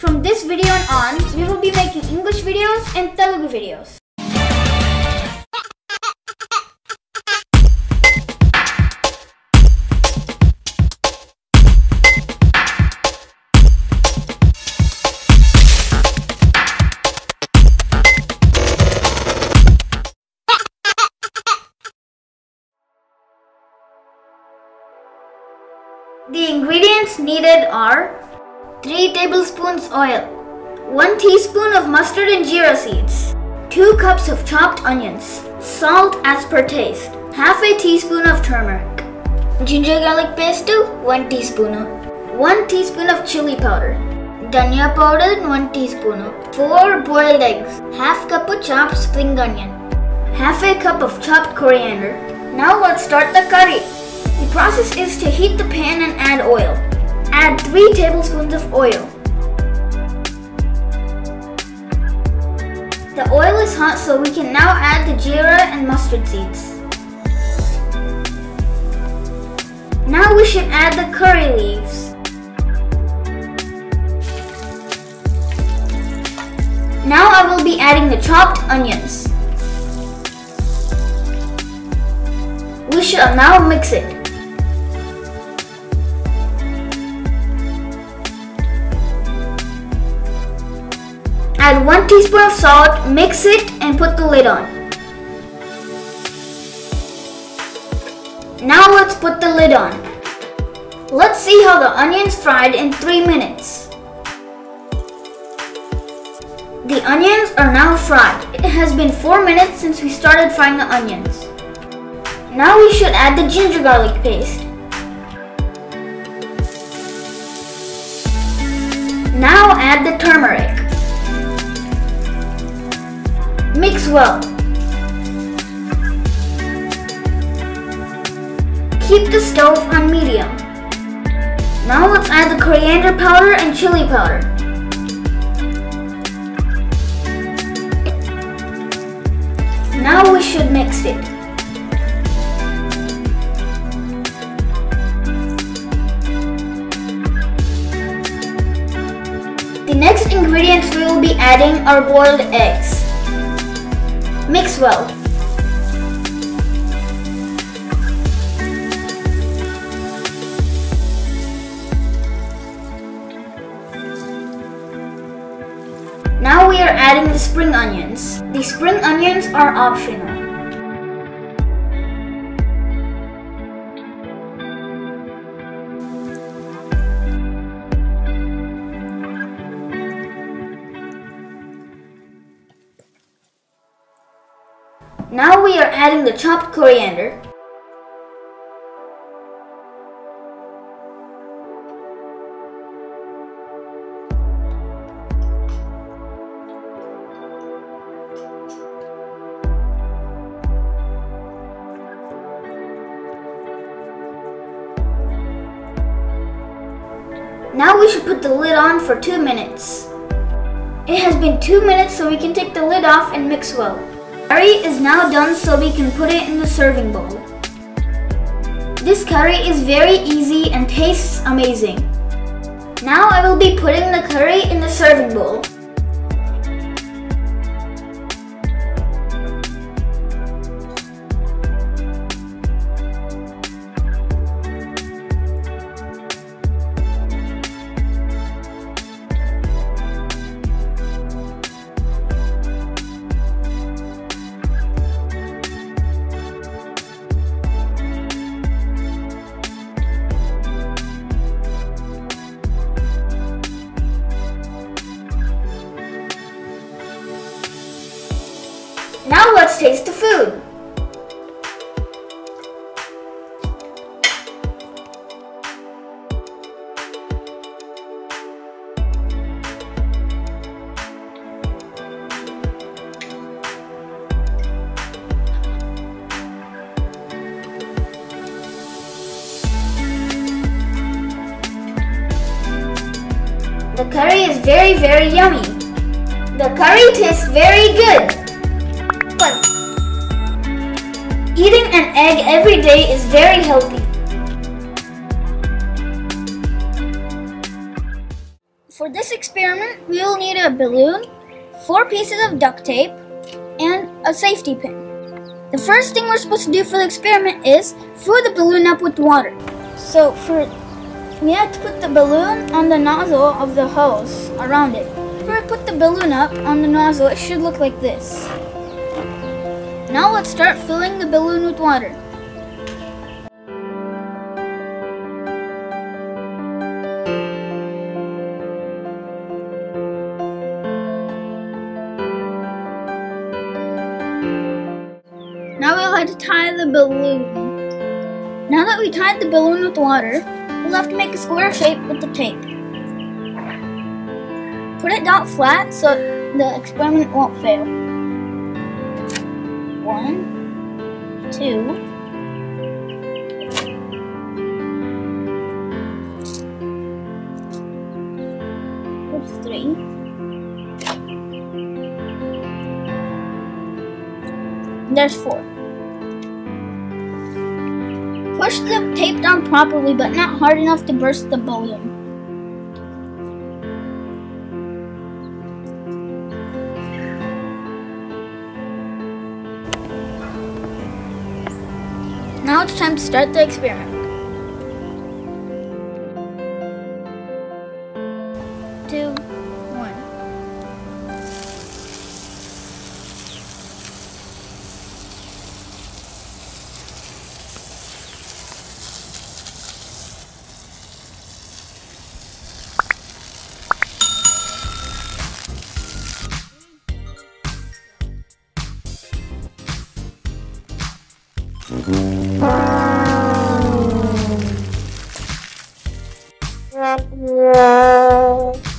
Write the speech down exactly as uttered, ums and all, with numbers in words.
From this video on, we will be making English videos and Telugu videos. The ingredients needed are three tablespoons oil, one teaspoon of mustard and jeera seeds, two cups of chopped onions, salt as per taste, half a teaspoon of turmeric, ginger garlic paste one teaspoon, one teaspoon of chili powder, dhania powder one teaspoon, four boiled eggs, half cup of chopped spring onion, half a cup of chopped coriander. Now let's start the curry. The process is to heat the pan and add oil. Add three tablespoons of oil. The oil is hot, so we can now add the jeera and mustard seeds. Now we should add the curry leaves. Now I will be adding the chopped onions. We shall now mix it. Add one teaspoon of salt, mix it and put the lid on. Now let's put the lid on. Let's see how the onions fried in three minutes. The onions are now fried. It has been four minutes since we started frying the onions. Now we should add the ginger garlic paste. Now add the turmeric. Mix well. Keep the stove on medium. Now let's add the coriander powder and chili powder. Now we should mix it. The next ingredients we will be adding are boiled eggs. Mix well. Now we are adding the spring onions. The spring onions are optional. Now we are adding the chopped coriander. Now we should put the lid on for two minutes. It has been two minutes, so we can take the lid off and mix well. Curry is now done, so we can put it in the serving bowl. This curry is very easy and tastes amazing. Now I will be putting the curry in the serving bowl. Now let's taste the food. The curry is very very yummy. The curry tastes very good. But eating an egg every day is very healthy. For this experiment, we will need a balloon, four pieces of duct tape, and a safety pin. The first thing we're supposed to do for the experiment is fill the balloon up with water. So for we have to put the balloon on the nozzle of the hose around it. If we put the balloon up on the nozzle, it should look like this. Now let's start filling the balloon with water. Now we'll have to tie the balloon. Now that we tied the balloon with water, we'll have to make a square shape with the tape. Put it down flat so the experiment won't fail. One, two, there's three, and there's four. Push the tape down properly, but not hard enough to burst the balloon. Now it's time to start the experiment. Two, one. Yeah.